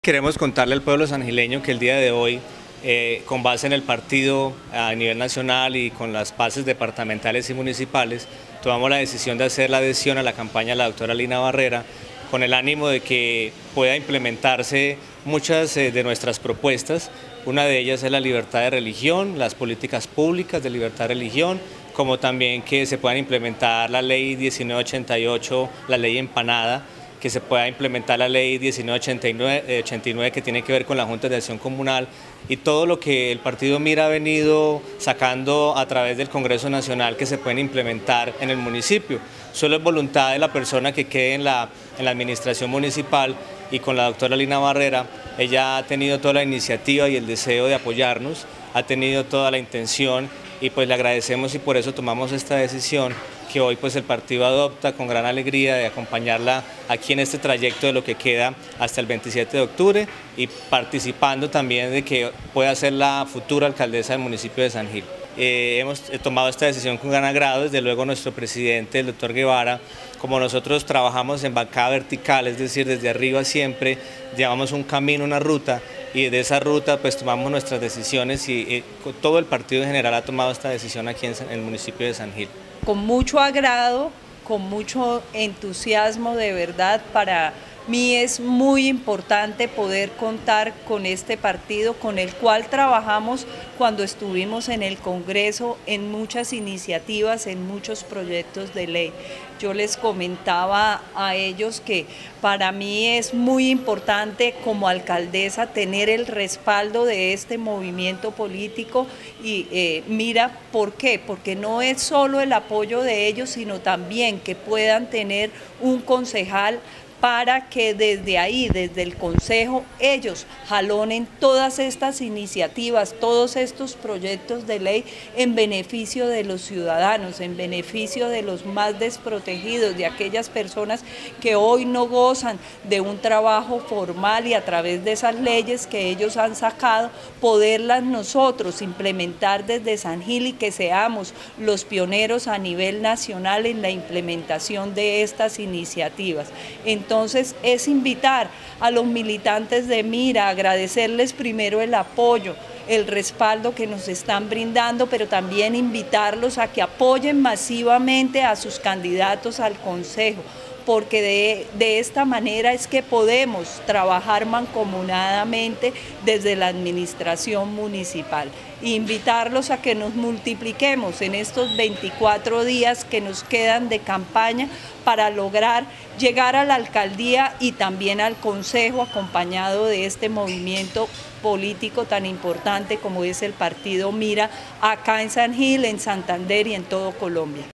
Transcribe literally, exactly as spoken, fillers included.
Queremos contarle al pueblo sangileño que el día de hoy, eh, con base en el partido a nivel nacional y con las bases departamentales y municipales, tomamos la decisión de hacer la adhesión a la campaña de la doctora Lina Barrera, con el ánimo de que pueda implementarse muchas eh, de nuestras propuestas. Una de ellas es la libertad de religión, las políticas públicas de libertad de religión, como también que se puedan implementar la ley diecinueve ochenta y ocho, la ley empanada, que se pueda implementar la ley diecinueve ochenta y nueve que tiene que ver con la Junta de Acción Comunal y todo lo que el partido Mira ha venido sacando a través del Congreso Nacional que se pueden implementar en el municipio. Solo es voluntad de la persona que quede en la, en la administración municipal, y con la doctora Lina Barrera, ella ha tenido toda la iniciativa y el deseo de apoyarnos, ha tenido toda la intención y pues le agradecemos y por eso tomamos esta decisión que hoy pues el partido adopta con gran alegría de acompañarla aquí en este trayecto de lo que queda hasta el veintisiete de octubre y participando también de que pueda ser la futura alcaldesa del municipio de San Gil. Eh, hemos tomado esta decisión con gran agrado, desde luego nuestro presidente, el doctor Guevara, como nosotros trabajamos en bancada vertical, es decir, desde arriba siempre llevamos un camino, una ruta, y de esa ruta pues tomamos nuestras decisiones y, y todo el partido en general ha tomado esta decisión aquí en, en el municipio de San Gil. Con mucho agrado, con mucho entusiasmo, de verdad, para mí es muy importante poder contar con este partido con el cual trabajamos cuando estuvimos en el Congreso en muchas iniciativas, en muchos proyectos de ley. Yo les comentaba a ellos que para mí es muy importante como alcaldesa tener el respaldo de este movimiento político y eh, mira, ¿por qué? Porque no es solo el apoyo de ellos, sino también que puedan tener un concejal para que desde ahí, desde el Consejo, ellos jalonen todas estas iniciativas, todos estos proyectos de ley en beneficio de los ciudadanos, en beneficio de los más desprotegidos, de aquellas personas que hoy no gozan de un trabajo formal y a través de esas leyes que ellos han sacado, poderlas nosotros implementar desde San Gil y que seamos los pioneros a nivel nacional en la implementación de estas iniciativas. Entonces, Entonces es invitar a los militantes de Mira, agradecerles primero el apoyo, el respaldo que nos están brindando, pero también invitarlos a que apoyen masivamente a sus candidatos al Consejo, porque de, de esta manera es que podemos trabajar mancomunadamente desde la administración municipal. Invitarlos a que nos multipliquemos en estos veinticuatro días que nos quedan de campaña para lograr llegar a la alcaldía y también al Consejo acompañado de este movimiento político tan importante como es el partido Mira acá en San Gil, en Santander y en todo Colombia.